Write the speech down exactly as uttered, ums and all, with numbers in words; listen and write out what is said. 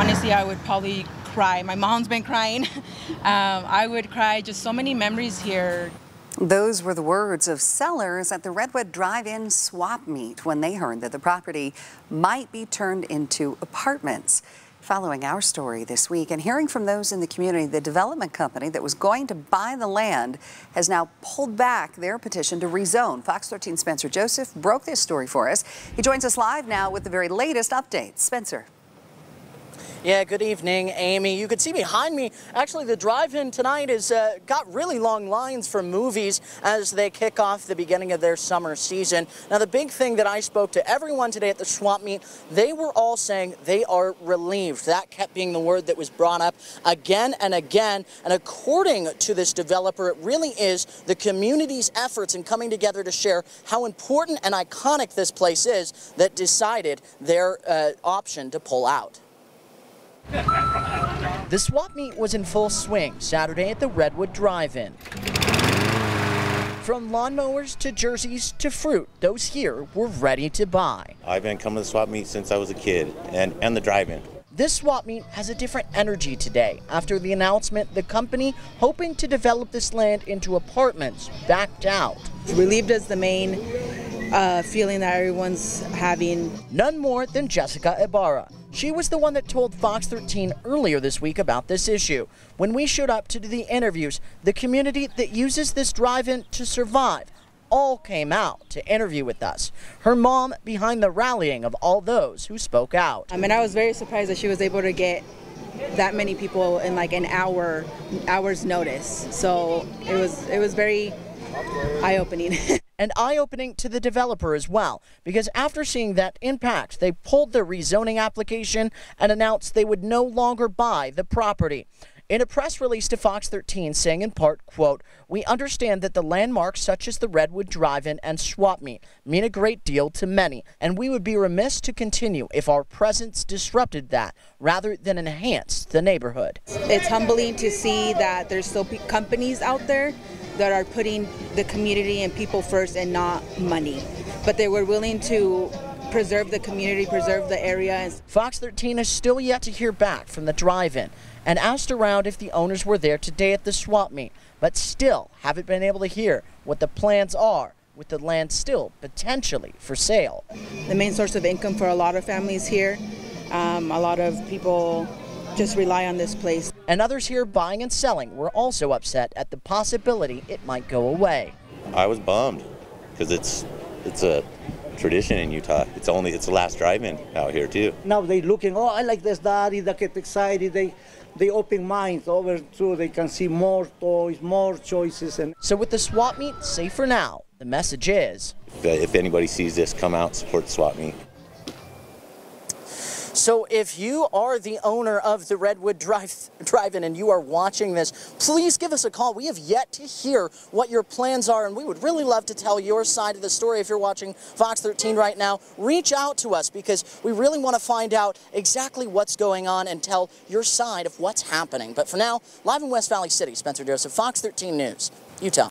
Honestly, I would probably cry. My mom's been crying. um, I would cry. Just so many memories here. Those were the words of sellers at the Redwood Drive-In swap meet when they heard that the property might be turned into apartments. Following our story this week and hearing from those in the community, the development company that was going to buy the land has now pulled back their petition to rezone. Fox thirteen Spencer Joseph broke this story for us. He joins us live now with the very latest updates. Spencer. Yeah, good evening, Amy. You can see behind me, actually the drive-in tonight has uh, got really long lines for movies as they kick off the beginning of their summer season. Now, the big thing that I spoke to everyone today at the swap meet, they were all saying they are relieved. That kept being the word that was brought up again and again. And according to this developer, it really is the community's efforts in coming together to share how important and iconic this place is that decided their uh, option to pull out. The swap meet was in full swing Saturday at the Redwood Drive-In. From lawnmowers to jerseys to fruit, those here were ready to buy. I've been coming to the swap meet since I was a kid, and, and the drive-in. This swap meet has a different energy today after the announcement the company hoping to develop this land into apartments backed out. Relieved is the main uh, feeling that everyone's having. None more than Jessica Ibarra. She was the one that told Fox thirteen earlier this week about this issue. When we showed up to do the interviews, the community that uses this drive-in to survive all came out to interview with us. Her mom behind the rallying of all those who spoke out. I mean, I was very surprised that she was able to get that many people in like an hour, hour's notice. So it was, it was very eye-opening. And eye-opening to the developer as well, because after seeing that impact, they pulled their rezoning application and announced they would no longer buy the property. In a press release to Fox thirteen, saying in part, quote, "We understand that the landmarks such as the Redwood Drive-In and swap meet mean a great deal to many, and we would be remiss to continue if our presence disrupted that rather than enhanced the neighborhood." It's humbling to see that there's still companies out there that are putting the community and people first and not money. But they were willing to preserve the community, preserve the area. Fox thirteen is still yet to hear back from the drive-in and asked around if the owners were there today at the swap meet, but still haven't been able to hear what the plans are with the land still potentially for sale. The main source of income for a lot of families here. Um, a lot of people just rely on this place. And others here buying and selling were also upset at the possibility it might go away. I was bummed because it's it's a tradition in Utah. It's only it's the last drive-in out here too. Now they looking, oh, I like this daddy, they get excited, they they open minds over too, they can see more toys, more choices. And so with the swap meet safe for now, the message is, if, if anybody sees this, come out, support the swap meet. So if you are the owner of the Redwood Drive, Drive-In and you are watching this, please give us a call. We have yet to hear what your plans are, and we would really love to tell your side of the story. If you're watching Fox thirteen right now, reach out to us because we really want to find out exactly what's going on and tell your side of what's happening. But for now, live in West Valley City, Spencer Joseph, Fox thirteen News, Utah.